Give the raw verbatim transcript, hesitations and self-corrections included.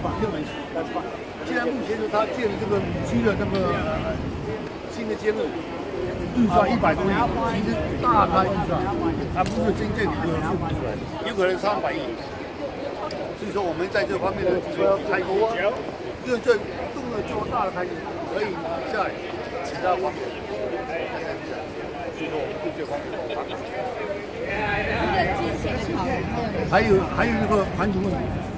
把天文来放。现在目前是他建了这个五 G 的那个新的接入，预算一百多亿，其实大开预算，它不是真正的一个数出来的，有可能上百亿。所以说我们在这方面的这个开发，因为这动了这么大的开支，可以在其他方面。所以说我们对这方面有发展。还有还有那个盘子问题。